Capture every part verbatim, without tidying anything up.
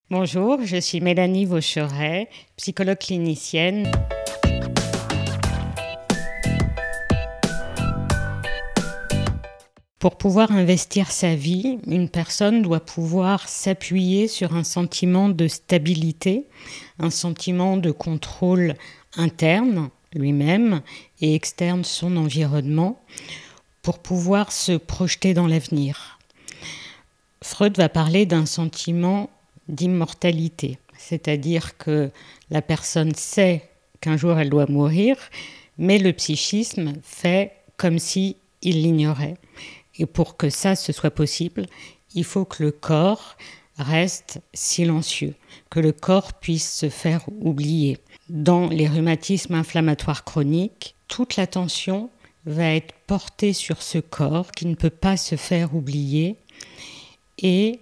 Bonjour, je suis Mélanie Vaucheret, psychologue clinicienne. Pour pouvoir investir sa vie, une personne doit pouvoir s'appuyer sur un sentiment de stabilité, un sentiment de contrôle interne, lui-même, et externe, son environnement, pour pouvoir se projeter dans l'avenir. Freud va parler d'un sentiment d'immortalité, c'est-à-dire que la personne sait qu'un jour elle doit mourir, mais le psychisme fait comme si il l'ignorait. Et pour que ça ce soit possible, il faut que le corps reste silencieux, que le corps puisse se faire oublier. Dans les rhumatismes inflammatoires chroniques, toute l'attention va être portée sur ce corps qui ne peut pas se faire oublier, et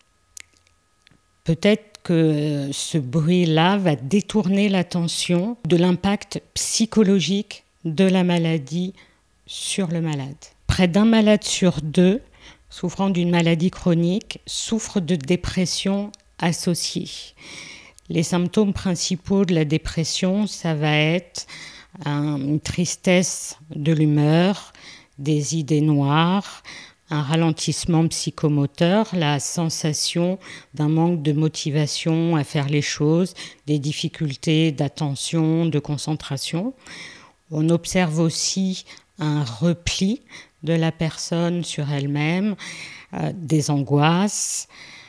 peut-être que ce bruit-là va détourner l'attention de l'impact psychologique de la maladie sur le malade. Près d'un malade sur deux souffrant d'une maladie chronique souffre de dépression associée. Les symptômes principaux de la dépression, ça va être une tristesse de l'humeur, des idées noires, un ralentissement psychomoteur, la sensation d'un manque de motivation à faire les choses, des difficultés d'attention, de concentration. On observe aussi un repli de la personne sur elle-même, euh, des angoisses,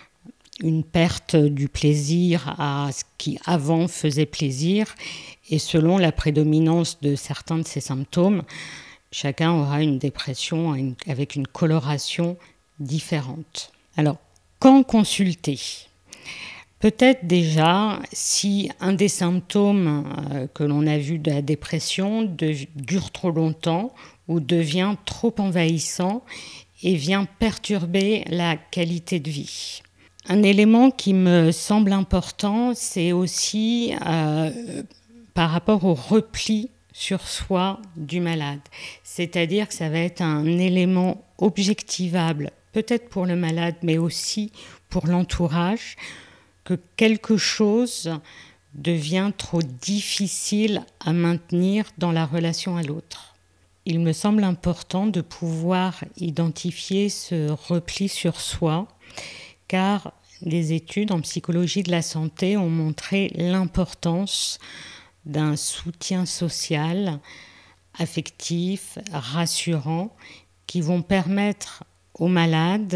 une perte du plaisir à ce qui avant faisait plaisir, et selon la prédominance de certains de ces symptômes, chacun aura une dépression avec une coloration différente. Alors, quand consulter ? Peut-être déjà si un des symptômes euh, que l'on a vu de la dépression de, dure trop longtemps ou devient trop envahissant et vient perturber la qualité de vie. Un élément qui me semble important, c'est aussi euh, par rapport au repli sur soi du malade. C'est-à-dire que ça va être un élément objectivable, peut-être pour le malade, mais aussi pour l'entourage, que quelque chose devient trop difficile à maintenir dans la relation à l'autre. Il me semble important de pouvoir identifier ce repli sur soi, car les études en psychologie de la santé ont montré l'importance d'un soutien social, affectif, rassurant, qui vont permettre au malade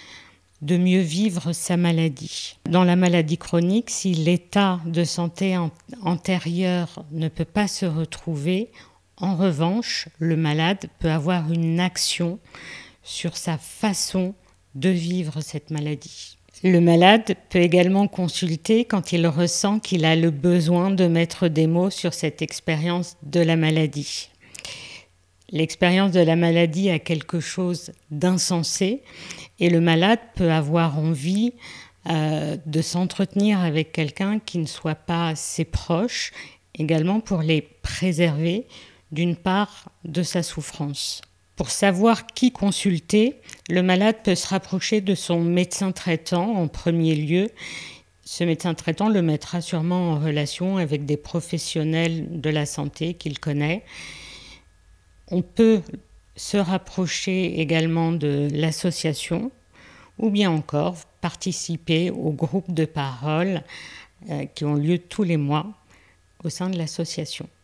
de mieux vivre sa maladie. Dans la maladie chronique, si l'état de santé antérieur ne peut pas se retrouver, en revanche, le malade peut avoir une action sur sa façon de vivre cette maladie. Le malade peut également consulter quand il ressent qu'il a le besoin de mettre des mots sur cette expérience de la maladie. L'expérience de la maladie a quelque chose d'insensé et le malade peut avoir envie euh, de s'entretenir avec quelqu'un qui ne soit pas ses proches, également pour les préserver d'une part de sa souffrance. Pour savoir qui consulter, le malade peut se rapprocher de son médecin traitant en premier lieu. Ce médecin traitant le mettra sûrement en relation avec des professionnels de la santé qu'il connaît. On peut se rapprocher également de l'association ou bien encore participer aux groupes de parole euh, qui ont lieu tous les mois au sein de l'association.